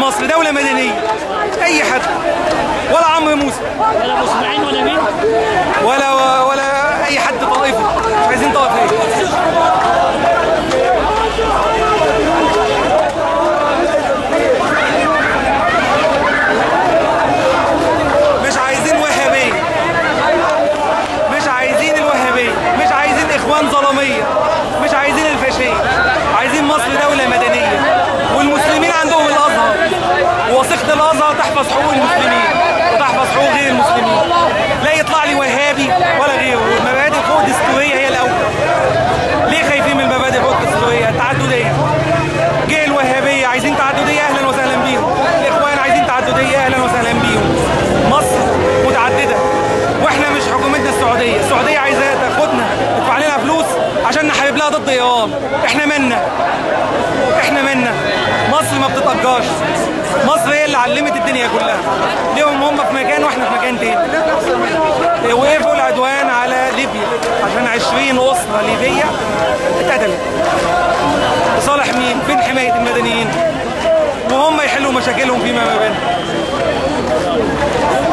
مصر دولة مدنية. أي حد، ولا عمرو موسى ولا ابو اسماعيل ولا مين ولا أي حد طائفي. مش عايزين طائفية. مش عايزين وهابية، مش عايزين الوهابية، مش عايزين إخوان ظلامية، مش عايزين الفاشية. عايزين مصر دولة مدنية، والمسلمين عندهم الأزهر، ووثيقة الأزهر تحفظ حقوق المسلمين وتحفظ حقوق غير المسلمين. لا يطلع لي وهابي ولا غيره. والمبادئ فوق الدستورية هي الأول. ليه خايفين من المبادئ فوق الدستورية؟ التعددية. جه الوهابية عايزين تعددية، أهلا وسهلا بيهم. الإخوان عايزين تعددية، أهلا وسهلا بيهم. مصر متعددة، واحنا مش حكومتنا السعودية. السعودية عايزة تاخدنا تدفع لنا فلوس عشان نحارب لها ضد إيران. احنا منا مصر ما بتتأجرش. مصر هي اللي علمت الدنيا كلها. ليهم هم في مكان واحنا في مكان تاني. وقفوا العدوان على ليبيا عشان 20 أسرة ليبية اتقتلت. لصالح مين؟ فين حماية المدنيين؟ وهم يحلوا مشاكلهم فيما ما بينهم.